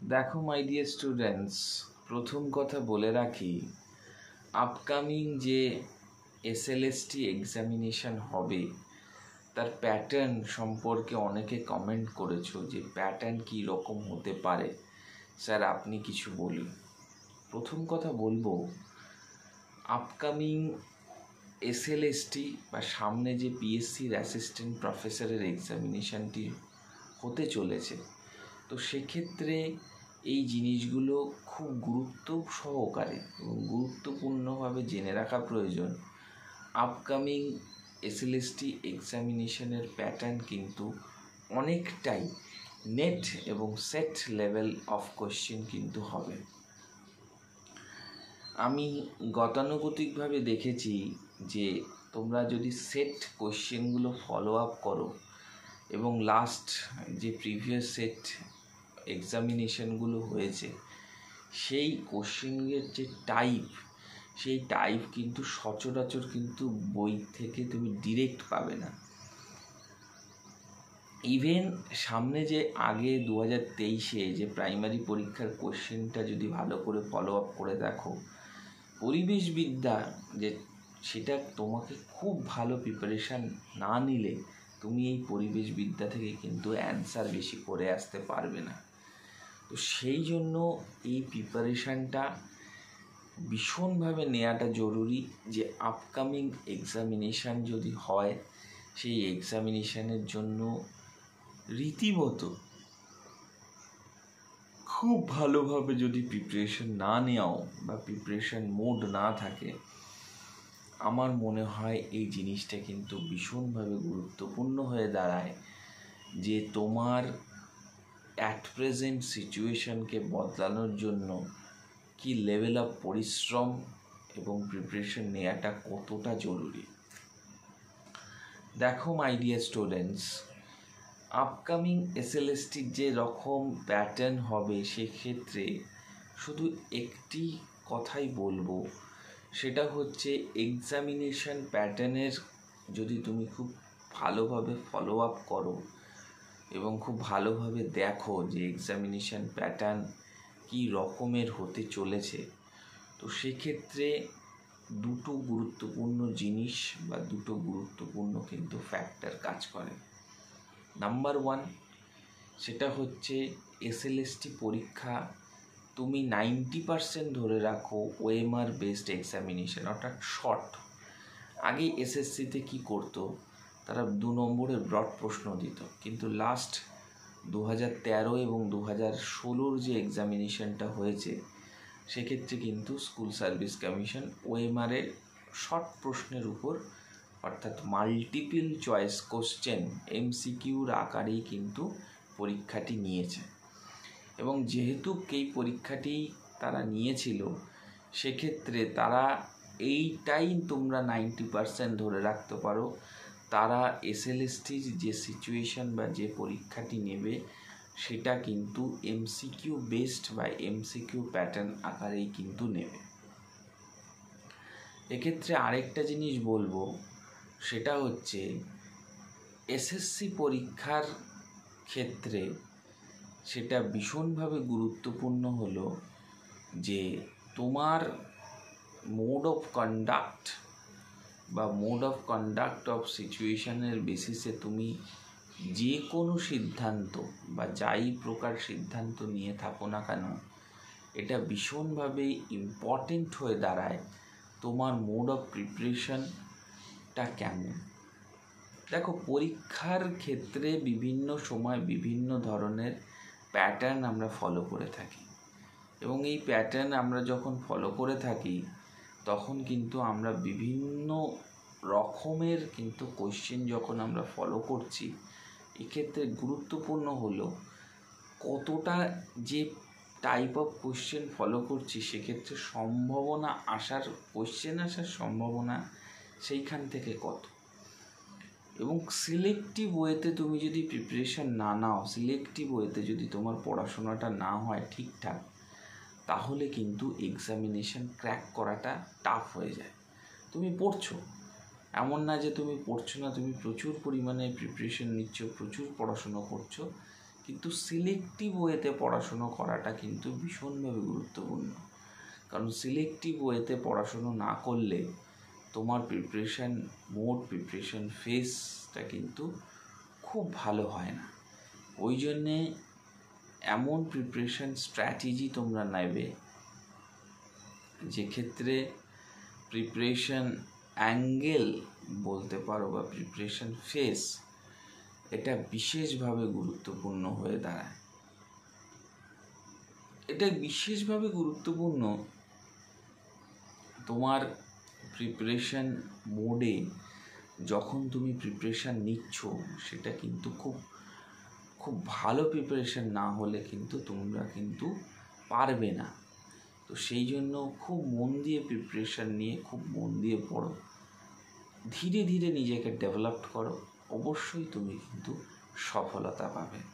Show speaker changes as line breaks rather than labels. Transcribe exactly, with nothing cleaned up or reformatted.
দেখো my dear students, প্রথম কথা বলে রাখি, আপকামিং যে এসএলএসটি এক্সামিনেশন হবে তার প্যাটার্ন সম্পর্কে অনেকে কমেন্ট করেছো যে প্যাটার্ন কী রকম হতে পারে, স্যার আপনি কিছু বলুন। প্রথম কথা বলবো, আপকামিং এসএলএসটি বা সামনে যে পিএসসির অ্যাসিস্ট্যান্ট প্রফেসরের এক্সামিনেশনটি হতে চলেছে, তো সেক্ষেত্রে এই জিনিসগুলো খুব গুরুত্ব সহকারে এবং গুরুত্বপূর্ণভাবে জেনে রাখা প্রয়োজন। আপকামিং এসএলএসটি এক্সামিনেশনের প্যাটার্ন কিন্তু অনেকটাই নেট এবং সেট লেভেল অফ কোশ্চেন কিন্তু হবে। আমি গতানুগতিকভাবে দেখেছি যে তোমরা যদি সেট কোশ্চেনগুলো ফলো আপ করো এবং লাস্ট যে প্রিভিয়াস সেট এক্সামিনেশনগুলো হয়েছে সেই কোশ্চেনের যে টাইপ, সেই টাইপ কিন্তু সচরাচর কিন্তু বই থেকে তুমি ডিরেক্ট পাবে না। ইভেন সামনে যে আগে দু হাজার তেইশে যে প্রাইমারি পরীক্ষার কোশ্চেনটা যদি ভালো করে ফলো আপ করে দেখো, পরিবেশবিদ্যা যে সেটা তোমাকে খুব ভালো প্রিপারেশান না নিলে তুমি এই পরিবেশবিদ্যা থেকে কিন্তু অ্যান্সার বেশি করে আসতে পারবে না। তো সেই জন্য এই প্রিপারেশানটা ভীষণভাবে নেওয়াটা জরুরি যে আপকামিং এক্সামিনেশান যদি হয় সেই এক্সামিনেশানের জন্য রীতিমতো খুব ভালোভাবে যদি প্রিপারেশান না নেওয়াও বা প্রিপারেশান মোড না থাকে, আমার মনে হয় এই জিনিসটা কিন্তু ভীষণভাবে গুরুত্বপূর্ণ হয়ে দাঁড়ায় যে তোমার অ্যাট প্রেজেন্ট সিচুয়েশনকে বদলানোর জন্য কি লেভেল অফ পরিশ্রম এবং প্রিপারেশন নেওয়াটা কতটা জরুরি। দেখো মাই ডিয়ার স্টুডেন্টস, আপকামিং এসএলএসটির যে রকম প্যাটার্ন হবে সেক্ষেত্রে শুধু একটি কথাই বলবো, সেটা হচ্ছে এক্সামিনেশন প্যাটার্নের যদি তুমি খুব ভালোভাবে ফলো আপ করো এবং খুব ভালোভাবে দেখো যে এক্সামিনেশন প্যাটার্ন কী রকমের হতে চলেছে, তো সেক্ষেত্রে দুটো গুরুত্বপূর্ণ জিনিস বা দুটো গুরুত্বপূর্ণ কিন্তু ফ্যাক্টর কাজ করে। নাম্বার ওয়ান, সেটা হচ্ছে এসএলএসটি পরীক্ষা তুমি নাইনটি পারসেন্ট ধরে রাখো ওএমআর বেসড এক্সামিনেশন, অর্থাৎ শর্ট। আগে এসএসসিতে কি করতো, তারা দু নম্বরের ব্রড প্রশ্ন দিত, কিন্তু লাস্ট দু হাজার তেরো এবং দু হাজার ষোলোর যে এক্সামিনেশনটা হয়েছে সেক্ষেত্রে কিন্তু স্কুল সার্ভিস কমিশন ওএমআরের শর্ট প্রশ্নের উপর অর্থাৎ মাল্টিপল চয়েস কোশ্চেন এমসিকিউর আকারেই কিন্তু পরীক্ষাটি নিয়েছে। এবং যেহেতু এই পরীক্ষাটি তারা নিয়েছিল সেক্ষেত্রে তারা এইটাই তোমরা নাইনটি পারসেন্ট ধরে রাখতে পারো, তারা এসএলএসটির যে সিচুয়েশন বা যে পরীক্ষাটি নেবে সেটা কিন্তু এমসিকিউ বেসড বা এমসিকিউ প্যাটার্ন আকারেই কিন্তু নেবে। এক্ষেত্রে আরেকটা জিনিস বলবো, সেটা হচ্ছে এসএসসি পরীক্ষার ক্ষেত্রে সেটা ভীষণভাবে গুরুত্বপূর্ণ হলো যে তোমার মোড অফ কন্ডাক্ট বা মোড অফ কন্ডাক্ট অফ সিচুয়েশনের বেসিসে তুমি যে কোনো সিদ্ধান্ত বা যাই প্রকার সিদ্ধান্ত নিয়ে থাকো না কেন, এটা ভীষণভাবে ইম্পর্টেন্ট হয়ে দাঁড়ায় তোমার মোড অফ প্রিপারেশনটা কেমন। দেখো, পরীক্ষার ক্ষেত্রে বিভিন্ন সময় বিভিন্ন ধরনের প্যাটার্ন আমরা ফলো করে থাকি এবং এই প্যাটার্ন আমরা যখন ফলো করে থাকি তখন কিন্তু আমরা বিভিন্ন রকমের কিন্তু কোশ্চেন যখন আমরা ফলো করছি, এক্ষেত্রে গুরুত্বপূর্ণ হলো কতটা যে টাইপ অফ কোশ্চেন ফলো করছি সেক্ষেত্রে সম্ভাবনা আসার কোশ্চেন আসার সম্ভাবনা সেইখান থেকে কত। এবং সিলেক্টিভ ওয়েতে তুমি যদি প্রিপারেশান না নাও, সিলেক্টিভ ওয়েতে যদি তোমার পড়াশোনাটা না হয় ঠিকঠাক, তাহলে কিন্তু এক্সামিনেশন ক্র্যাক করাটা টাফ হয়ে যায়। তুমি পড়ছো, এমন না যে তুমি পড়ছো না, তুমি প্রচুর পরিমাণে প্রিপারেশান নিচ্ছ, প্রচুর পড়াশুনো করছো, কিন্তু সিলেক্টিভ ওয়েতে পড়াশুনো করাটা কিন্তু ভীষণভাবে গুরুত্বপূর্ণ। কারণ সিলেক্টিভ ওয়েতে পড়াশুনো না করলে তোমার প্রিপারেশান মোড প্রিপারেশান ফেসটা কিন্তু খুব ভালো হয় না। ওই জন্যে এমন প্রিপারেশান স্ট্র্যাটেজি তোমরা নেবে যে ক্ষেত্রে প্রিপারেশান অ্যাঙ্গেল বলতে পারো বা প্রিপারেশান ফেস এটা বিশেষভাবে গুরুত্বপূর্ণ হয়ে দাঁড়ায়। এটা বিশেষভাবে গুরুত্বপূর্ণ তোমার প্রিপারেশান মোডে যখন তুমি প্রিপারেশান নিচ্ছ, সেটা কিন্তু খুব খুব ভালো প্রিপারেশান না হলে কিন্তু তোমরা কিন্তু পারবে না। তো সেই জন্য খুব মন দিয়ে প্রিপারেশান নিয়ে খুব মন দিয়ে পড়ো, ধীরে ধীরে নিজেকে ডেভেলপ করো, অবশ্যই তুমি কিন্তু সফলতা পাবে।